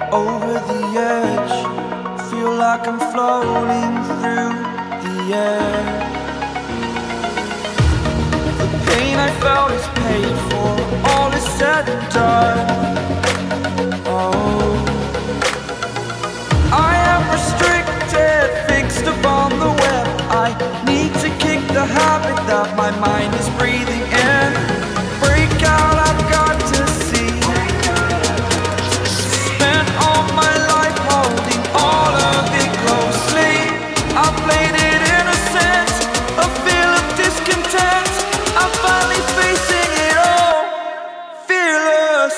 over the edge. Feel like I'm floating through the air. The pain I felt is paid for, all is said and done. Oh, I am restricted, fixed upon the web. I need to kick the habit that my mind is breathing in. Break out, I've got to see. Spent all my life holding all of it closely. I played it innocent, a feel of discontent. I'm finally facing it all, fearless.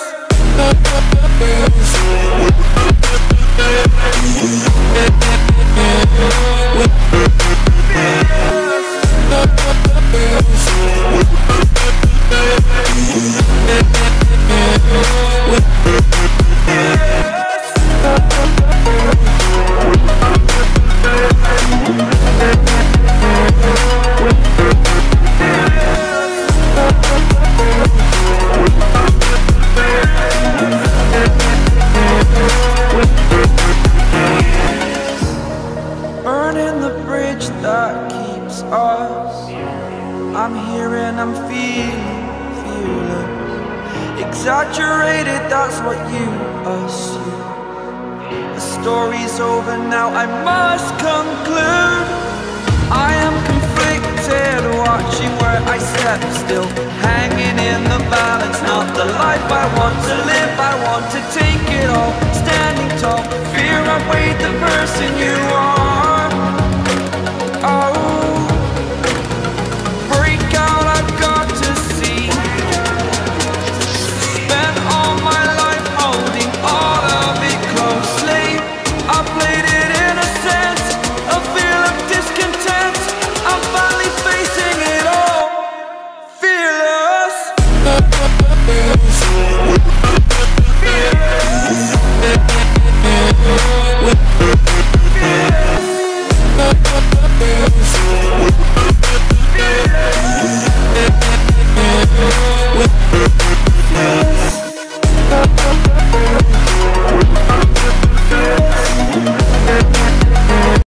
Burning the bridge that keeps us. I'm here and I'm feeling fearless. Exaggerated, that's what you assume. The story's over now, I must conclude. I am conflicted, watching where I step still, hanging in the balance. Not the life I want to live, I want to take it all. Standing tall, fear I weighed the person you